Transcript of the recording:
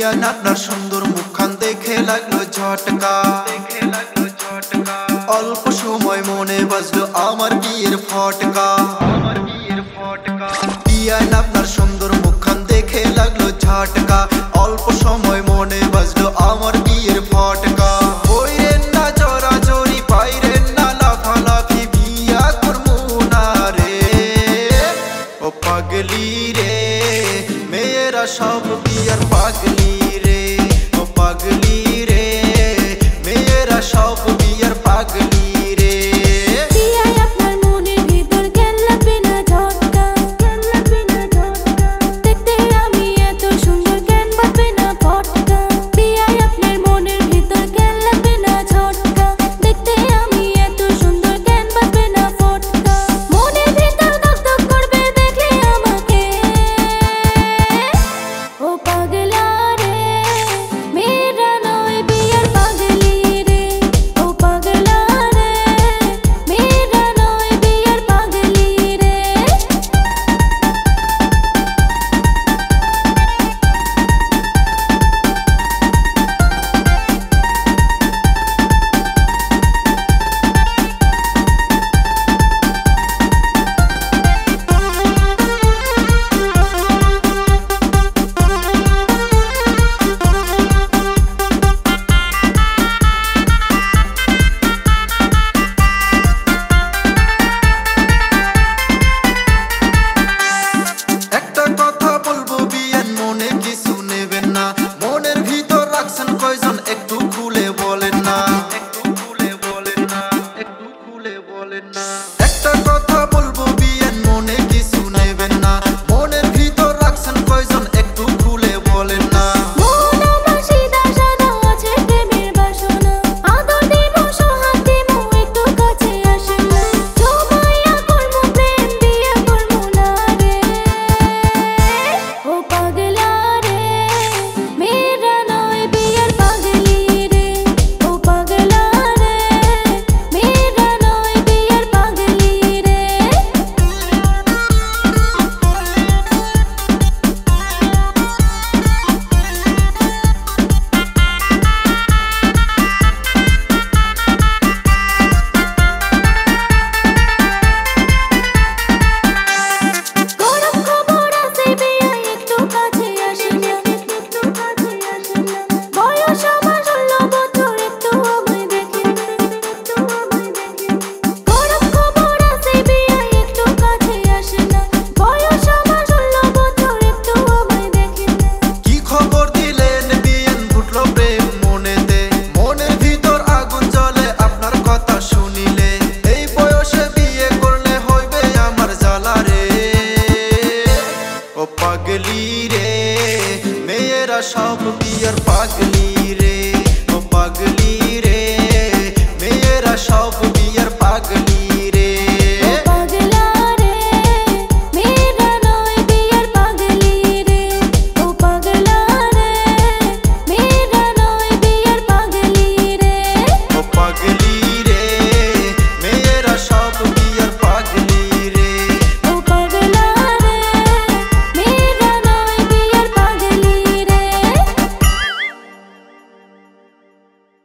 বিয়ান আপনার সুন্দর মুখখান দেখে লাগলো ঝটকা। অল্প সময় মনে বাজলো আমার বিয়ের ফটকা। বিয়ান আপনার সুন্দর মুখখান দেখে লাগলো ঝটকা। অল্প সময় মনে বাজলো আমার বিয়ের ফটকা। বইরেন না জড়াজড়ি, পাইরেন না লাফালাফি, বিয়া করবো না রে। ও পাগলি রে, মেয়েরা সব বিয়ার পাগলি রে। ও পাগলি রে, মেয়েরা সব